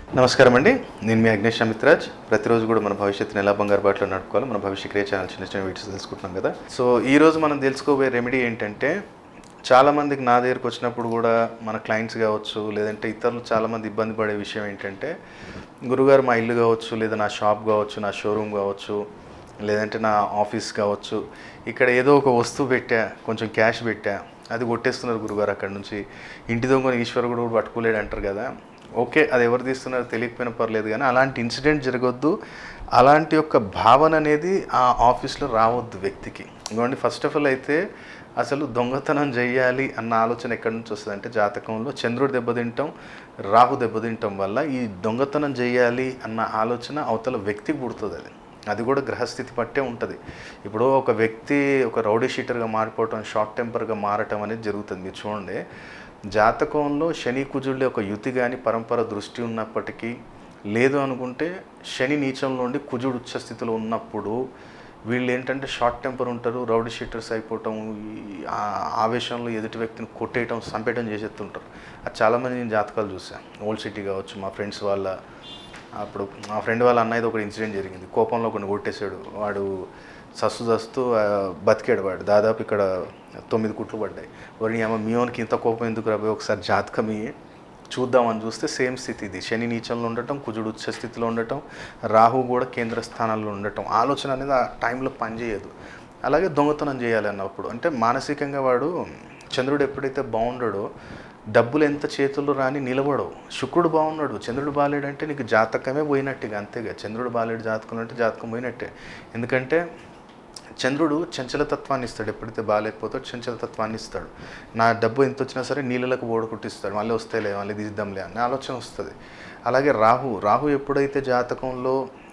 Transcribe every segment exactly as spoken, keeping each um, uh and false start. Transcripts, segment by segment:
నమస్కారం అండి. నేను మీ అగ్నేష్ అమిత్రాజ్. ప్రతిరోజు కూడా మన భవిష్యత్తుని ఎలా బంగారు బాటలో నడుపుకోవాలి, మన భవిష్య క్రియ ఛానల్ చిన్న చిన్న వీడియోస్ తెలుసుకుంటున్నాం కదా. సో ఈరోజు మనం తెలుసుకోబోయే రెమెడీ ఏంటంటే, చాలామందికి నా దగ్గరకు వచ్చినప్పుడు కూడా మన క్లయింట్స్ కావచ్చు, లేదంటే ఇతరులు చాలామంది ఇబ్బంది పడే విషయం ఏంటంటే, గురుగారు మా ఇల్లు కావచ్చు, లేదా నా షాప్ కావచ్చు, నా షోరూమ్ కావచ్చు, లేదంటే నా ఆఫీస్ కావచ్చు, ఇక్కడ ఏదో ఒక వస్తువు పెట్టా, కొంచెం క్యాష్ పెట్టా, అది కొట్టేస్తున్నారు గురుగారు. అక్కడ నుంచి ఇంటి దొంగని ఈశ్వరుడు కూడా పట్టుకోలేడు అంటారు కదా. ఓకే, అది ఎవరు తీస్తున్నారో తెలియకపోయినా పర్లేదు, కానీ అలాంటి ఇన్సిడెంట్ జరగొద్దు. అలాంటి యొక్క భావన అనేది ఆ ఆఫీస్లో రావద్దు వ్యక్తికి. ఇంకోండి, ఫస్ట్ ఆఫ్ ఆల్ అయితే అసలు దొంగతనం చేయాలి అన్న ఆలోచన ఎక్కడి నుంచి వస్తుంది అంటే, జాతకంలో చంద్రుడు దెబ్బతింటాం, రాహు దెబ్బతింటాం వల్ల ఈ దొంగతనం చేయాలి అన్న ఆలోచన అవతల వ్యక్తికి పుడుతుంది. అది అది కూడా గ్రహస్థితి పట్టే ఉంటుంది. ఇప్పుడు ఒక వ్యక్తి ఒక రౌడీ షీటర్గా మారిపోవటం, షార్ట్ టెంపర్గా మారటం అనేది జరుగుతుంది. మీరు చూడండి, జాతకంలో శని కుజుడి ఒక యుతి కానీ పరంపర దృష్టి ఉన్నప్పటికీ, లేదు అనుకుంటే శని నీచంలో ఉండి కుజుడు ఉచ్చ స్థితిలో ఉన్నప్పుడు వీళ్ళు ఏంటంటే షార్ట్ టెంపర్ ఉంటారు, రౌడీ షీటర్స్ అయిపోవటం, ఆవేశంలో ఎదుటి వ్యక్తిని కొట్టేయటం, చంపేయటం చేసేస్తుంటారు. అది చాలామంది నేను జాతకాలు చూసాను. ఓల్డ్ సిటీ కావచ్చు, మా ఫ్రెండ్స్ వాళ్ళ అప్పుడు మా ఫ్రెండ్ వాళ్ళ అన్నయ్యది ఒక ఇన్సిడెంట్ జరిగింది. కోపంలో కొన్ని కొట్టేశాడు. వాడు సస్సు సస్తూ బతికాడు. వాడు దాదాపు ఇక్కడ తొమ్మిది కుట్లు పడ్డాయి. వాడిని ఏమో మీయోనికి ఇంత కోపం ఎందుకు రాబోయే, ఒకసారి జాతకం చూద్దామని చూస్తే సేమ్ స్థితి ఇది. శని నీచంలో ఉండటం, కుజుడు ఉచ్చ స్థితిలో ఉండటం, రాహు కూడా కేంద్ర స్థానాల్లో ఉండటం. ఆలోచన అనేది ఆ టైంలో పనిచేయదు. అలాగే దొంగతనం చేయాలి అన్నప్పుడు అంటే మానసికంగా వాడు, చంద్రుడు ఎప్పుడైతే బాగుండాడో డబ్బులు ఎంత చేతుల్లో రాని నిలబడవు. శుక్రుడు బాగున్నాడు, చంద్రుడు బాగాలేడంటే నీకు జాతకమే పోయినట్టుగా, అంతేగా. చంద్రుడు బాగాలేడు జాతకం అంటే జాతకం పోయినట్టే. ఎందుకంటే చంద్రుడు చంచలతత్వాన్ని ఇస్తాడు. ఎప్పుడైతే బాగాలేకపోతాడో చంచలతత్వాన్ని ఇస్తాడు. నా డబ్బు ఎంత వచ్చినా సరే నీళ్ళలకు ఓడగొట్టిస్తాడు. మళ్ళీ వస్తేలే, మళ్ళీ తీద్దాంలే అనే ఆలోచన వస్తుంది. అలాగే రాహు రాహు ఎప్పుడైతే జాతకంలో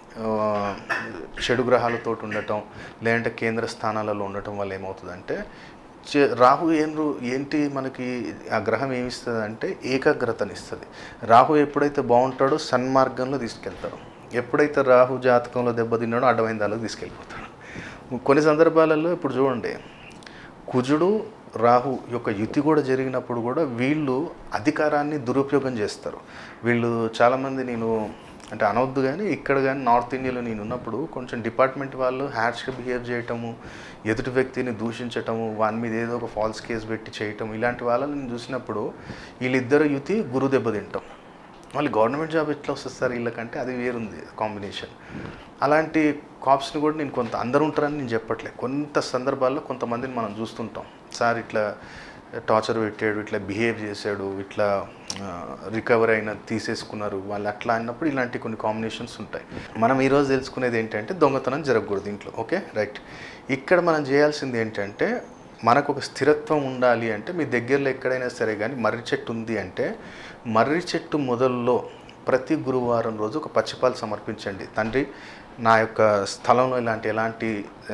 చెడు గ్రహాలతో ఉండటం, లేదంటే కేంద్ర స్థానాలలో ఉండటం వల్ల ఏమవుతుందంటే, రాహు ఏం ఏంటి మనకి ఆ గ్రహం ఏమిస్తుంది అంటే ఏకాగ్రతని ఇస్తుంది. రాహు ఎప్పుడైతే బాగుంటాడో సన్మార్గంలో తీసుకెళ్తాడు. ఎప్పుడైతే రాహు జాతకంలో దెబ్బతిన్నాడో అడ్డమైన దానికి తీసుకెళ్ళిపోతాడు. కొన్ని సందర్భాలలో ఇప్పుడు చూడండి, కుజుడు రాహు యొక్క యుతి కూడా జరిగినప్పుడు కూడా వీళ్ళు అధికారాన్ని దురుపయోగం చేస్తారు. వీళ్ళు చాలామంది, నేను అంటే అనవద్దు కానీ ఇక్కడ కానీ నార్త్ ఇండియాలో నేను ఉన్నప్పుడు కొంచెం డిపార్ట్మెంట్ వాళ్ళు హ్యాష్గా బిహేవ్ చేయటము, ఎదుటి వ్యక్తిని దూషించటము, వాని మీద ఏదో ఒక ఫాల్స్ కేసు పెట్టి చేయటం, ఇలాంటి వాళ్ళని నేను చూసినప్పుడు వీళ్ళిద్దరు యుతి గురు దెబ్బతింటాం. మళ్ళీ గవర్నమెంట్ జాబ్ ఎట్లా వస్తుంది సార్ వీళ్ళకంటే, అది వేరుంది కాంబినేషన్. అలాంటి కాప్స్ని కూడా నేను కొంత, అందరూ ఉంటారని నేను చెప్పట్లే, కొంత సందర్భాల్లో కొంతమందిని మనం చూస్తుంటాం. సార్ ఇట్లా టార్చర్ పెట్టాడు, ఇట్లా బిహేవ్ చేశాడు, ఇట్లా రికవర్ అయిన తీసేసుకున్నారు వాళ్ళు, అట్లా అన్నప్పుడు ఇలాంటి కొన్ని కాంబినేషన్స్ ఉంటాయి. మనం ఈరోజు తెలుసుకునేది ఏంటంటే, దొంగతనం జరగకూడదు ఇంట్లో. Okay, right. ఇక్కడ మనం చేయాల్సింది ఏంటంటే, మనకు ఒక స్థిరత్వం ఉండాలి అంటే, మీ దగ్గరలో ఎక్కడైనా సరే కానీ మర్రి చెట్టు ఉంది అంటే, మర్రి చెట్టు మొదల్లో ప్రతి గురువారం రోజు ఒక పచ్చిపాలు సమర్పించండి. తండ్రి, నా యొక్క స్థలంలో ఇలాంటి ఎలాంటి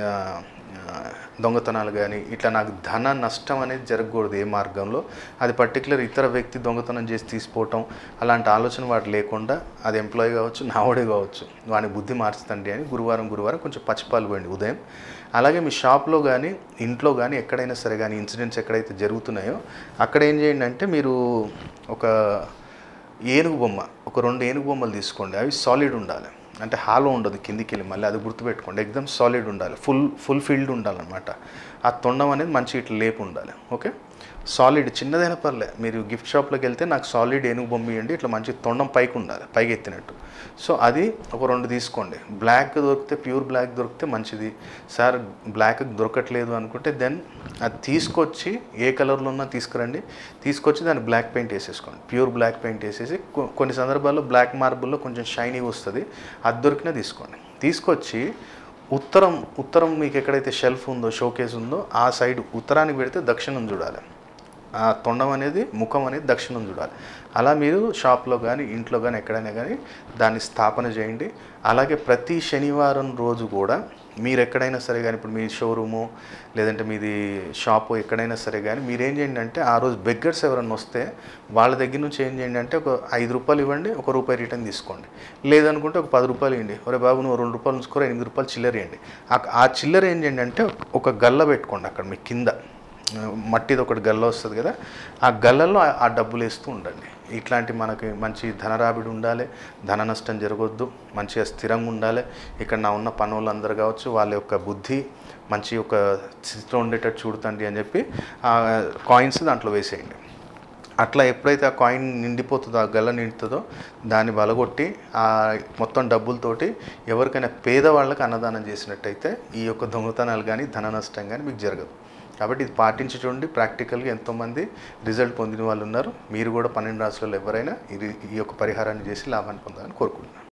దొంగతనాలు కానీ ఇట్లా నాకు ధన నష్టం అనేది జరగకూడదు ఏ మార్గంలో. అది పర్టికులర్ ఇతర వ్యక్తి దొంగతనం చేసి తీసుకోవటం అలాంటి ఆలోచన వాడు లేకుండా, అది ఎంప్లాయీ కావచ్చు, నావడే కావచ్చు, వాని బుద్ధి మార్చుతండి అని గురువారం గురువారం కొంచెం పచ్చిపాలు పోయండి ఉదయం. అలాగే మీ షాప్లో కానీ ఇంట్లో కానీ ఎక్కడైనా సరే కానీ ఇన్సిడెంట్స్ ఎక్కడైతే జరుగుతున్నాయో అక్కడ ఏం చేయండి అంటే, మీరు ఒక ఏనుగు బొమ్మ, ఒక రెండు ఏనుగు బొమ్మలు తీసుకోండి. అవి సాలిడ్ ఉండాలి, అంటే హాలో ఉండదు కిందికి వెళ్ళి, మళ్ళీ అది గుర్తుపెట్టుకోండి. ఎగ్దమ్ సాలిడ్ ఉండాలి, ఫుల్ ఫుల్ ఫీల్డ్ ఉండాలన్నమాట. ఆ తొండం అనేది మంచి ఇట్లా లేపు ఉండాలి. ఓకే, సాలిడ్ చిన్నదైనా పర్లే. మీరు గిఫ్ట్ షాప్లోకి వెళ్తే నాకు సాలిడ్ ఏనుగు బొమ్మ ఇవ్వండి, ఇట్లా మంచి తొండం పైకి ఉండాలి, పైకి ఎత్తినట్టు. సో అది ఒక రెండు తీసుకోండి. బ్లాక్ దొరికితే, ప్యూర్ బ్లాక్ దొరికితే మంచిది. సార్ బ్లాక్ దొరకట్లేదు అనుకుంటే దెన్ అది తీసుకొచ్చి ఏ కలర్లో ఉన్నా తీసుకురండి, తీసుకొచ్చి దాన్ని బ్లాక్ పెయింట్ వేసేసుకోండి. ప్యూర్ బ్లాక్ పెయింట్ వేసేసి, కొన్ని సందర్భాల్లో బ్లాక్ మార్బుల్లో కొంచెం షైనీ వస్తుంది, అది దొరికినా తీసుకోండి. తీసుకొచ్చి ఉత్తరం ఉత్తరం మీకు ఎక్కడైతే షెల్ఫ్ ఉందో, షోకేస్ ఉందో ఆ సైడ్ ఉత్తరానికి పెడితే దక్షిణం చూడాలి. ఆ తొండం అనేది, ముఖం అనేది దక్షిణం చూడాలి. అలా మీరు షాప్లో కానీ ఇంట్లో కానీ ఎక్కడైనా కానీ దాన్ని స్థాపన చేయండి. అలాగే ప్రతి శనివారం రోజు కూడా మీరు ఎక్కడైనా సరే కానీ, ఇప్పుడు మీ షోరూము లేదంటే మీది షాపు ఎక్కడైనా సరే కానీ మీరేం చేయండి అంటే, ఆ రోజు బెగ్గర్స్ ఎవరన్నా వస్తే వాళ్ళ దగ్గర నుంచి ఏం చేయండి అంటే, ఒక ఐదు రూపాయలు ఇవ్వండి, ఒక రూపాయి రిటర్న్ తీసుకోండి. లేదనుకుంటే ఒక పది రూపాయలు ఇవ్వండి. ఒరే బాబు, నువ్వు రెండు రూపాయలు ఉంచుకోరా, ఎనిమిది రూపాయలు చిల్లర ఇవ్వండి. ఆ చిల్లర ఏం చేయండి అంటే, ఒక గల్ల పెట్టుకోండి అక్కడ మీ కింద. మట్టిది ఒకటి గల్ల వస్తుంది కదా, ఆ గల్లలో ఆ డబ్బులు వేస్తూ ఉండండి. ఇట్లాంటి మనకి మంచి ధనరాబడి ఉండాలి, ధన నష్టం జరగొద్దు, మంచిగా స్థిరంగా ఉండాలి. ఇక్కడ నా ఉన్న పనులందరూ కావచ్చు వాళ్ళ యొక్క బుద్ధి మంచి ఒక స్థితిలో ఉండేటట్టు చూడుతండి అని చెప్పి ఆ కాయిన్స్ దాంట్లో వేసేయండి. అట్లా ఎప్పుడైతే ఆ కాయిన్ నిండిపోతుందో, ఆ గల్ల నిండుతుందో దాన్ని బలగొట్టి ఆ మొత్తం డబ్బులతోటి ఎవరికైనా పేదవాళ్ళకి అన్నదానం చేసినట్టయితే ఈ యొక్క దొంగతనాలు కానీ ధన నష్టం కానీ మీకు జరగదు. కాబట్టి ఇది పాటించి చూడండి. ప్రాక్టికల్గా ఎంతోమంది రిజల్ట్ పొందిన వాళ్ళు ఉన్నారు. మీరు కూడా పన్నెండు రాసులలో ఎవరైనా ఇది ఈ యొక్క పరిహారాన్ని చేసి లాభాన్ని పొందాలని కోరుకుంటున్నాను.